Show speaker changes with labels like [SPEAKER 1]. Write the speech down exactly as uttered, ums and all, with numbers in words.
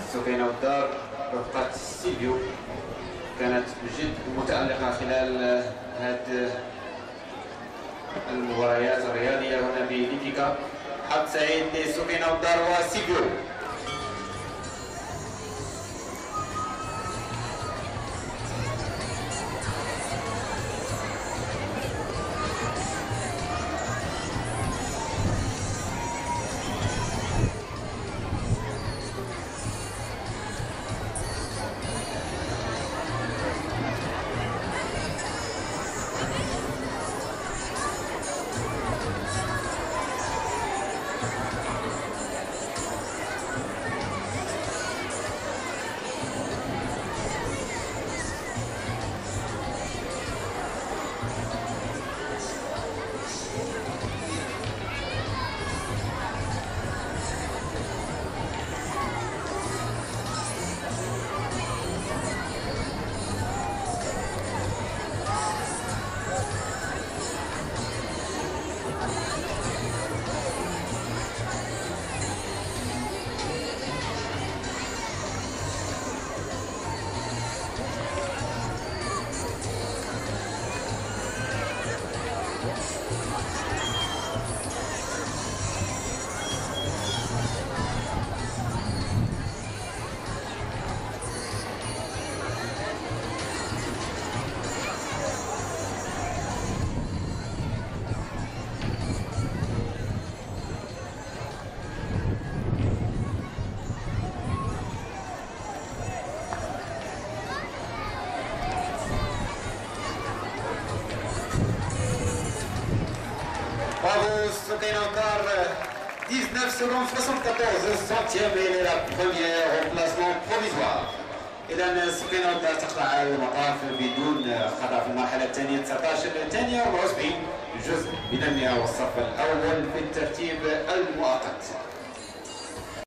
[SPEAKER 1] سكينة والدار رفقة سيلفيو كانت جد متألقة خلال هذه المباريات الرياضية هنا بليبيكا. حظ سعيد لسكينة والدار وسيلفيو. Bravo Sokena Odar, dix-neuf secondes soixante-quatorze centièmes et la première au placement provisoire. إذا سكينة والدار تقطع المطاف بدون خطأ في المرحلة الثانية تسعة عشر ثانية وأربعين جزء من المئة والصف الأول في الترتيب المؤقت.